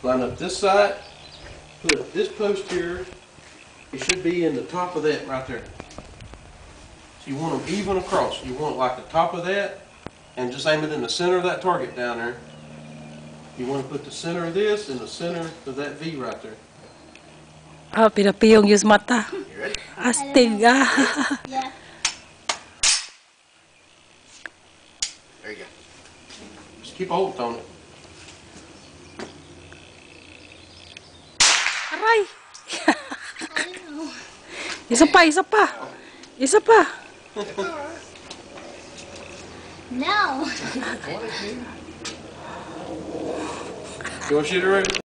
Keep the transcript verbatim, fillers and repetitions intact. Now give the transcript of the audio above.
Line up this side. Put this post here. It should be in the top of that right there. So you want them even across. You want like the top of that, and just aim it in the center of that target down there. You want to put the center of this in the center of that V right there. Ah, pinapiyong yung mata. Astig, ah. Yeah. There you go. Just keep a hold on it. Aray! Isa pa, isa pa. Isa pa. No. You want to shoot it, Ray?